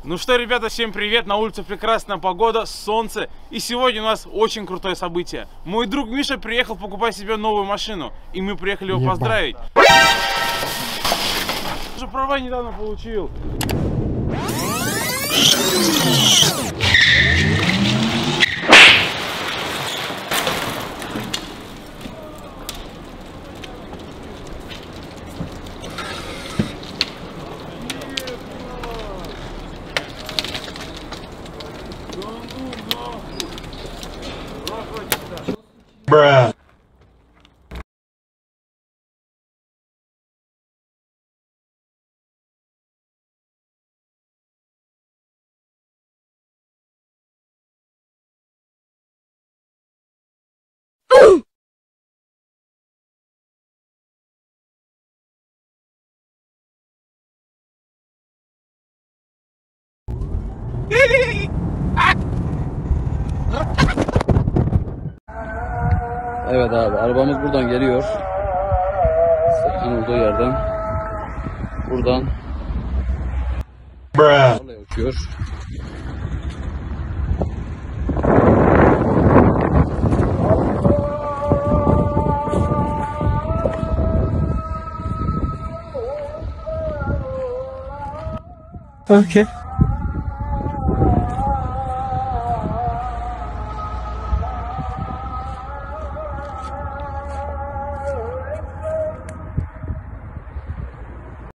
Ну что, ребята, всем привет! На улице прекрасная погода, солнце. И сегодня у нас очень крутое событие. Мой друг Миша приехал покупать себе новую машину. И мы приехали его поздравить. Я же права недавно получил. Bruh. Evet abi, arabamız buradan geliyor. Serkan olduğu yerden. Buradan. Bruh. Oraya uçuyor. Okay.